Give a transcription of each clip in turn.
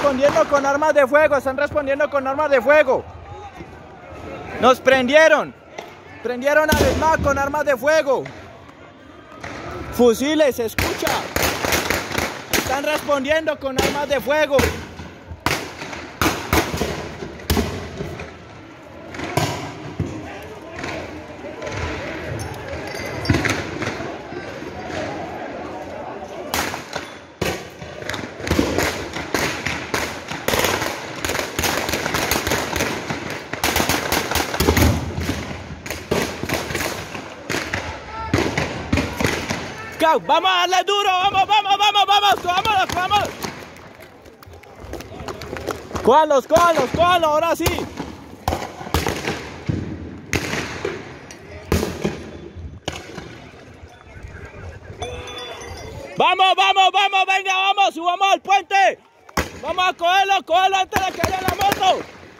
respondiendo con armas de fuego, están respondiendo con armas de fuego. Nos prendieron. Prendieron al ESMAD con armas de fuego. Fusiles, se escucha. Están respondiendo con armas de fuego. Vamos a darle duro, vamos, cojamos. Cójalos, ahora sí. Vamos, venga, vamos, subamos al puente. Vamos a cogerlo antes de que haya la moto.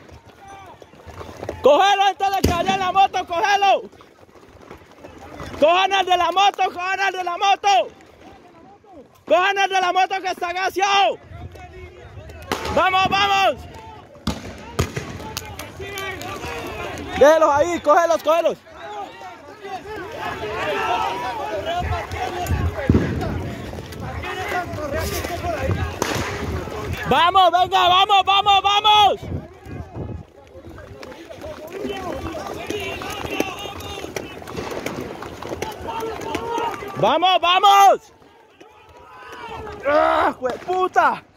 Cógelo antes de que haya la moto, cógelo. ¡Cojan al de la moto! ¡Cojan al de la moto que está gaseado! ¡Vamos! Déjelos ahí, cógelos. ¡Vamos, venga, vamos! ¡Vamos! ¡Ah, ¡jueputa!